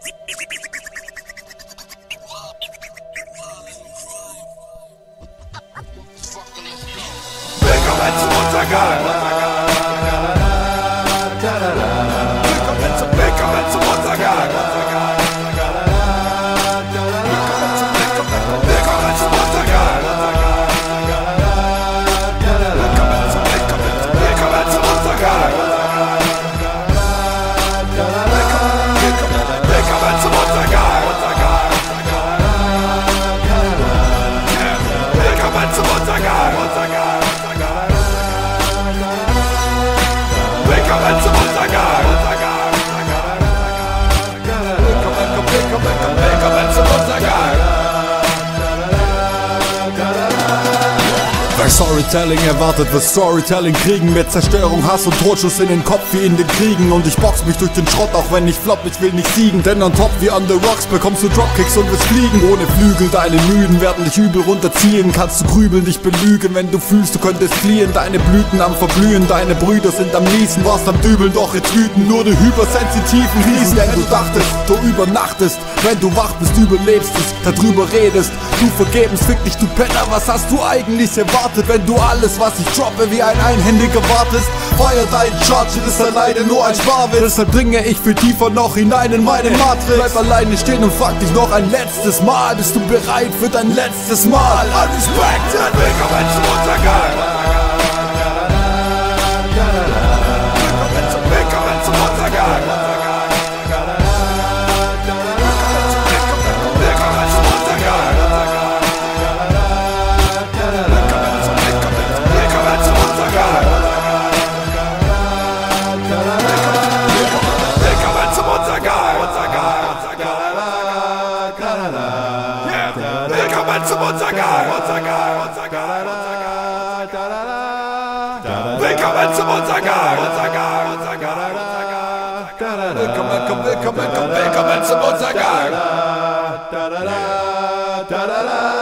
Willkommen zum Untergang. Willkommen zum Untergang. Willkommen zum Untergang. Willkommen zum Untergang. Willkommen zum Untergang. Willkommen zum Untergang. Willkommen zum Untergang. Willkommen zum Untergang. Wer Storytelling erwartet, wird Storytelling kriegen. Mit Zerstörung, Hass und Totschuss in den Kopf wie in den Kriegen. Und ich box mich durch den Schrott, auch wenn ich flop, ich will nicht siegen. Denn on top wie on the rocks bekommst du Dropkicks und wirst fliegen. Ohne Flügel, deine Müden werden dich übel runterziehen. Kannst du grübeln, dich belügen, wenn du fühlst, du könntest fliehen. Deine Blüten am Verblühen, deine Brüder sind am Niesen. Warst am Dübeln, doch jetzt wüten nur die hypersensitiven Riesen. Denn du dachtest, du übernachtest, wenn du wach bist, überlebst es, darüber redest. Du vergebens, fick dich, du Penner, was hast du eigentlich erwartet? Wenn du alles, was ich droppe, wie ein Einhändiger wartest. Feuer dein Charger, ist alleine nur ein Sparwitz. Deshalb dringe ich viel tiefer noch hinein in meine Matrix. Bleib alleine stehen und frag dich noch ein letztes Mal. Bist du bereit für dein letztes Mal? Unrespected, willkommen zum Untergang. Willkommen zum Untergang. Willkommen zum Untergang. Willkommen zum Untergang. Willkommen zum Untergang. Willkommen zum Untergang. Willkommen zum Untergang. Willkommen zum Untergang.